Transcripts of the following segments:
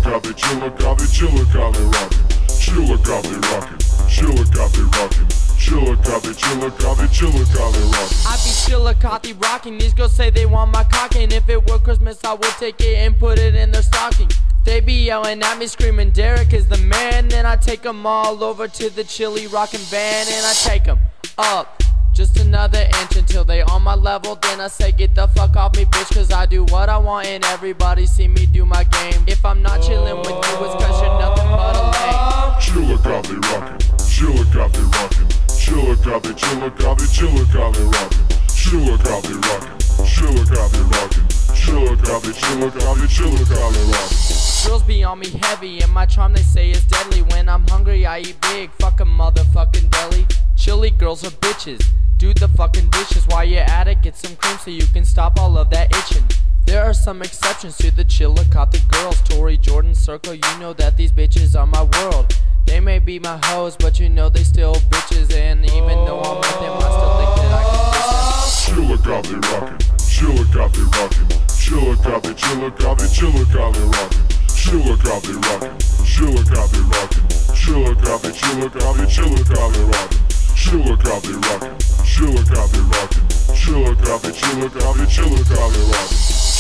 chillicothe, chillicothe, chillicothe rockin', chillicothe rockin', chillicothe rockin', chillicothe, chillicothe, chillicothe rockin'. I be chillicothe rocking. These girls say they want my cock, and if it were Christmas I would take it and put it in their stocking. They be yelling at me screaming Derek is the man. Then I take them all over to the chili rockin' van, and I take them up just another inch until they on my level. Then I say get the fuck off me bitch, cause I do what I want and everybody see me do my game. If I'm not chillin' with you it's cause you're nothing but a lame. Chillicothe rockin', chillicothe rockin', chillicothe, chillicothe, chillicothe rockin', chillicothe rockin', chillicothe rockin', chillicothe, chillicothe, chillicothe rockin'. Girls be on me heavy and my charm they say is deadly. When I'm hungry I eat big, fuck a motherfucking deli. Chilly girls are bitches, do the fucking dishes. While you're at it, get some cream so you can stop all of that itching. There are some exceptions to the chillicothe girls. Tory, Jordan, Circle, you know that these bitches are my world. They may be my hoes, but you know they still bitches. And even though I'm with them, I still think that I can diss them. Chillicothe rockin', chillicothe rockin', chillicothe, chillicothe, chillicothe rockin', chillicothe rockin', chillicothe rockin', chillicothe, chillicothe, chillicothe rockin', chillicothe rockin', chillicothe rockin', chillicothe, chillicothe, chillicothe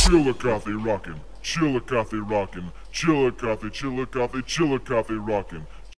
rockin', chillicothe rockin', chillicothe rockin', chillicothe, chillicothe, chillicothe rockin'.